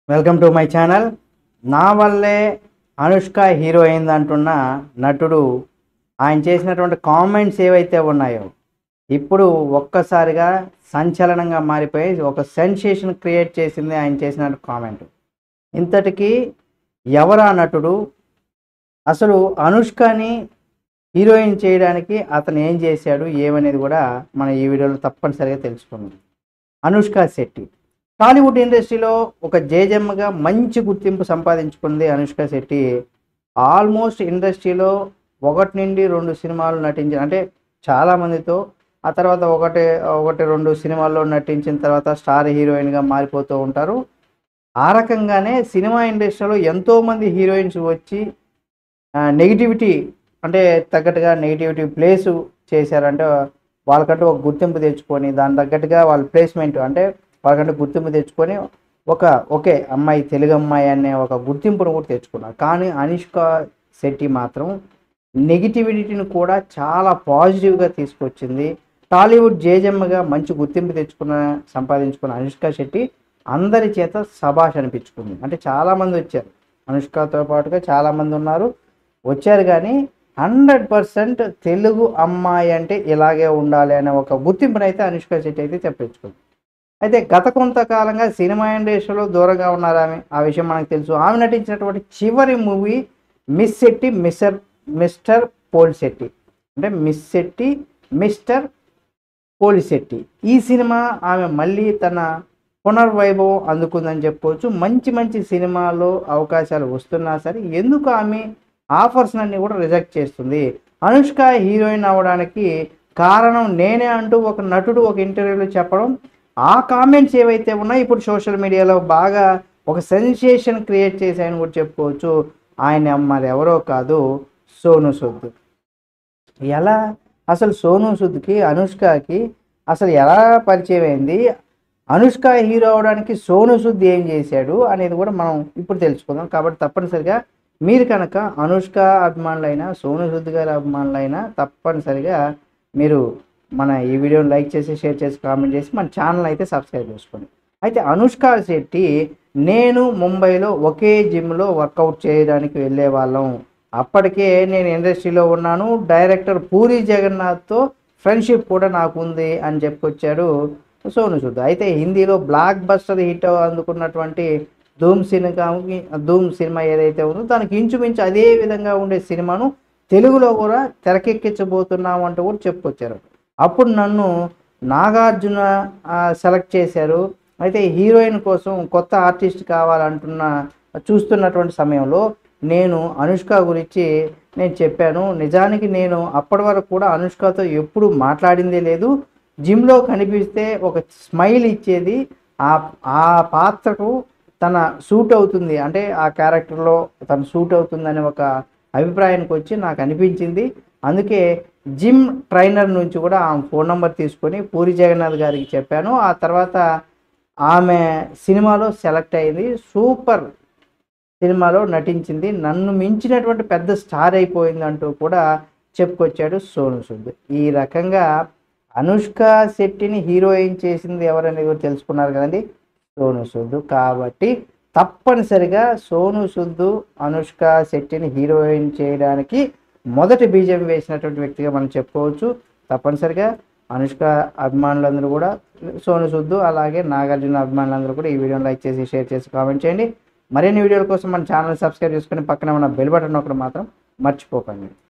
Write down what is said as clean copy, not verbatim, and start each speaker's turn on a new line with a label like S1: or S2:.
S1: Welcome to my channel. నా వల్లే Anushka hero అయిందంటున్న నటుడు ఆయన చేసినటువంటి కామెంట్స్ ఏవైతే ఉన్నాయో ఇప్పుడు ఒక్కసారిగా సంచలనంగా మారిపోయి ఒక సెన్సేషన్ క్రియేట్ చేసింది ఆయన చేసిన కామెంట్. ఇంతటికి ఎవరా నటుడు, అసలు అనుష్కని హీరోయిన్ చేయడానికి అతను ఏం చేశాడు ఏమనేది కూడా మనం ఈ వీడియోలో తప్పనిసరిగా తెలుసుకుందాం. అనుష్క శెట్టి టాలీవుడ్ ఇండస్ట్రీలో ఒక జేజమ్మగా మంచి గుర్తింపు సంపాదించుకుంది అనుష్క శెట్టి. ఆల్మోస్ట్ ఇండస్ట్రీలో 1 నుండి 2 సినిమాలు నటించిన, అంటే చాలామందితో ఆ తర్వాత ఒకటి 2 సినిమాల్లో నటించిన తర్వాత స్టార్ హీరోయిన్గా మారిపోతూ ఉంటారు. ఆ రకంగానే సినిమా ఇండస్ట్రీలో ఎంతోమంది హీరోయిన్స్ వచ్చి నెగిటివిటీ, అంటే తగ్గట్టుగా నెగిటివిటీ ప్లేసు చేశారంటే వాళ్ళకంటూ ఒక గుర్తింపు తెచ్చుకొని దాని తగ్గట్టుగా వాళ్ళ ప్లేస్మెంట్, అంటే వాళ్ళకంటే గుర్తింపు తెచ్చుకొని ఒకే అమ్మాయి తెలుగు అమ్మాయి అనే ఒక గుర్తింపును కూడా తెచ్చుకున్నారు. కానీ అనుష్క శెట్టి మాత్రం నెగిటివిటీని కూడా చాలా పాజిటివ్గా తీసుకొచ్చింది. టాలీవుడ్ జేజమ్మగా మంచి గుర్తింపు సంపాదించుకున్న అనుష్క శెట్టి అందరి చేత శభాష్ అనిపించుకుంది. అంటే చాలామంది వచ్చారు, అనుష్కతో పాటుగా చాలామంది ఉన్నారు, వచ్చారు. కానీ 100% తెలుగు అమ్మాయి అంటే ఇలాగే ఉండాలి అనే ఒక గుర్తింపునైతే అనుష్క శెట్టి అయితే తెప్పించుకుంది. అయితే గత కొంతకాలంగా సినిమా ఇండస్ట్రీలో దూరంగా ఉన్నారు ఆమె, ఆ విషయం మనకు తెలుసు. ఆమె నటించినటువంటి చివరి movie Miss Shetty Mister Polishetty, అంటే మిస్ శెట్టి మిస్టర్ పోలిశెట్టి. ఈ సినిమా ఆమె మళ్ళీ తన పునర్వైభవం అందుకుందని చెప్పుకోవచ్చు. మంచి మంచి సినిమాల్లో అవకాశాలు వస్తున్నా సరే ఎందుకు ఆమె ఆఫర్స్ అన్ని కూడా రిజెక్ట్ చేస్తుంది. అనుష్క హీరోయిన్ అవ్వడానికి కారణం నేనే అంటూ ఒక నటుడు ఒక ఇంటర్వ్యూలో చెప్పడం, ఆ కామెంట్స్ ఏవైతే ఉన్నాయో ఇప్పుడు సోషల్ మీడియాలో బాగా ఒక సెన్సేషన్ క్రియేట్ చేశాయని కూడా చెప్పుకోవచ్చు. ఆయన మరి ఎవరో కాదు, సోను సూద్. ఎలా అసలు సోను సూద్కి అనుష్కకి అసలు ఎలా పరిచయం అయింది, అనుష్క హీరో అవడానికి సోను సూద్ ఏం చేశాడు అనేది కూడా మనం ఇప్పుడు తెలుసుకుందాం. కాబట్టి తప్పనిసరిగా మీరు కనుక అనుష్క అభిమానులైనా సోను సూద్ గారి అభిమానులైనా తప్పనిసరిగా మీరు మన ఈ వీడియోని లైక్ చేసి షేర్ చేసి కామెంట్ చేసి మన ఛానల్ అయితే సబ్స్క్రైబ్ చేసుకోండి. అయితే అనుష్క శెట్టి నేను ముంబైలో ఒకే జిమ్లో వర్కౌట్ చేయడానికి వెళ్ళే వాళ్ళం. అప్పటికే నేను ఇండస్ట్రీలో ఉన్నాను, డైరెక్టర్ పూరి జగన్నాథ్తో ఫ్రెండ్షిప్ కూడా నాకు ఉంది అని చెప్పుకొచ్చాడు సోను సూద్. అయితే హిందీలో బ్లాక్ బస్టర్ హిట్ అందుకున్నటువంటి ధూమ్ సినిమా ఏదైతే ఉందో దానికి ఇంచుమించు అదే విధంగా ఉండే సినిమాను తెలుగులో కూడా తెరకెక్కించబోతున్నాము అంటూ కూడా చెప్పుకొచ్చారు. అప్పుడు నన్ను నాగార్జున సెలెక్ట్ చేశారు. అయితే హీరోయిన్ కోసం కొత్త ఆర్టిస్ట్ చూస్తున్నటువంటి సమయంలో నేను అనుష్క గురించి నేను చెప్పాను. నిజానికి నేను అప్పటి వరకు కూడా అనుష్కతో ఎప్పుడు మాట్లాడిందే లేదు. జిమ్లో కనిపిస్తే ఒక స్మైల్ ఇచ్చేది, ఆ పాత్రకు తన సూట్ అవుతుంది, అంటే ఆ క్యారెక్టర్లో తను సూట్ అవుతుందనే ఒక అభిప్రాయానికి వచ్చి నాకు అనిపించింది. అందుకే జిమ్ ట్రైనర్ నుంచి కూడా ఆమె ఫోన్ నెంబర్ తీసుకొని పూరి జగన్నాథ్ గారికి చెప్పాను. ఆ తర్వాత ఆమె సినిమాలో సెలెక్ట్ అయింది, సూపర్ సినిమాలో నటించింది, నన్ను మించినటువంటి పెద్ద స్టార్ అయిపోయింది అంటూ కూడా చెప్పుకొచ్చాడు సోను సూద్. ఈ రకంగా అనుష్క శెట్టిని హీరోయిన్ చేసింది ఎవరనేది కూడా తెలుసుకున్నారు కదండి, సోను సూద్. కాబట్టి తప్పనిసరిగా సోను సూద్ అనుష్క శెట్టిని హీరోయిన్ చేయడానికి మొదటి బీజం వేసినటువంటి వ్యక్తిగా మనం చెప్పుకోవచ్చు. తప్పనిసరిగా అనుష్క అభిమానులందరూ కూడా సోను సూద్ అలాగే నాగార్జున అభిమానులందరూ కూడా ఈ వీడియోని లైక్ చేసి షేర్ చేసి కామెంట్ చేయండి. మరిన్ని వీడియోల కోసం మన ఛానల్ సబ్స్క్రైబ్ చేసుకొని పక్కన ఉన్న బెల్ బటన్ ఒకటి మాత్రం మర్చిపోకండి.